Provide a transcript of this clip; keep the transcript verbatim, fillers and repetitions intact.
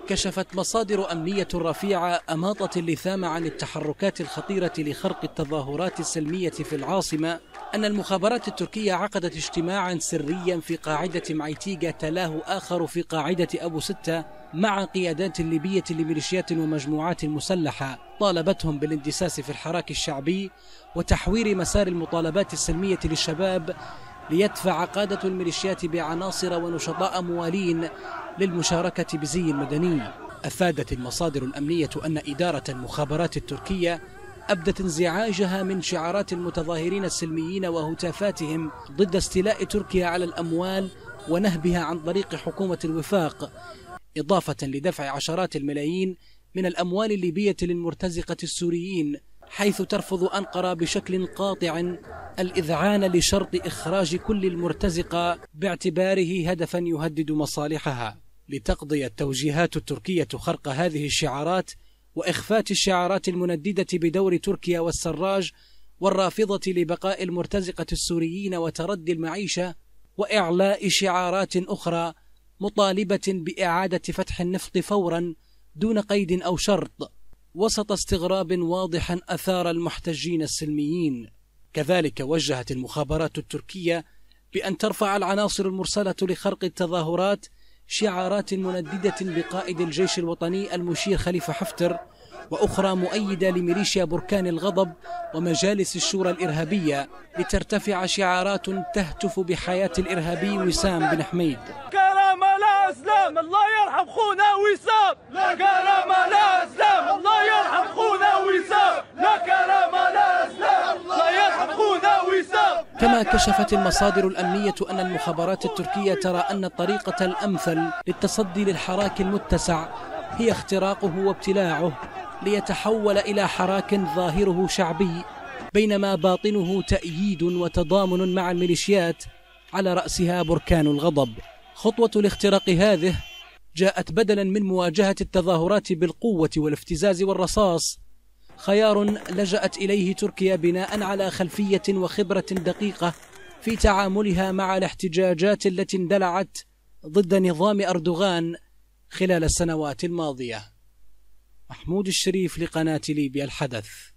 كشفت مصادر أمنية رفيعة أماطة اللثام عن التحركات الخطيرة لخرق التظاهرات السلمية في العاصمة أن المخابرات التركية عقدت اجتماعا سريا في قاعدة معيتيغا تلاه آخر في قاعدة أبو ستة مع قيادات ليبية لميليشيات ومجموعات مسلحة طالبتهم بالاندساس في الحراك الشعبي وتحوير مسار المطالبات السلمية للشباب، ليدفع قادة الميليشيات بعناصر ونشطاء موالين للمشاركة بزي المدني. أفادت المصادر الأمنية أن إدارة المخابرات التركية أبدت انزعاجها من شعارات المتظاهرين السلميين وهتافاتهم ضد استيلاء تركيا على الأموال ونهبها عن طريق حكومة الوفاق، إضافة لدفع عشرات الملايين من الأموال الليبية للمرتزقة السوريين، حيث ترفض أنقرة بشكل قاطع الإذعان لشرط إخراج كل المرتزقة باعتباره هدفا يهدد مصالحها. لتقضي التوجيهات التركية خرق هذه الشعارات وإخفات الشعارات المنددة بدور تركيا والسراج والرافضة لبقاء المرتزقة السوريين وتردي المعيشة، وإعلاء شعارات أخرى مطالبة بإعادة فتح النفط فورا دون قيد أو شرط، وسط استغراب واضح أثار المحتجين السلميين. كذلك وجهت المخابرات التركية بأن ترفع العناصر المرسلة لخرق التظاهرات شعارات منددة بقائد الجيش الوطني المشير خليفة حفتر، وأخرى مؤيدة لميليشيا بركان الغضب ومجالس الشورى الإرهابية، لترتفع شعارات تهتف بحياة الإرهابي وسام بن حميد. كرامة لا إسلام، الله يرحم خونا وسام. لا كرامة لا إسلام، الله يرحم خونا وسام. لا كرامة لا إسلام، الله يرحم خونا وسام. كما كشفت المصادر الأمنية أن المخابرات التركية ترى أن الطريقة الأمثل للتصدي للحراك المتسع هي اختراقه وابتلاعه، ليتحول إلى حراك ظاهره شعبي بينما باطنه تأييد وتضامن مع الميليشيات على رأسها بركان الغضب. خطوة الاختراق هذه جاءت بدلا من مواجهة التظاهرات بالقوة والافتزاز والرصاص، خيار لجأت إليه تركيا بناء على خلفية وخبرة دقيقة في تعاملها مع الاحتجاجات التي اندلعت ضد نظام أردوغان خلال السنوات الماضية. محمود الشريف لقناة ليبيا الحدث.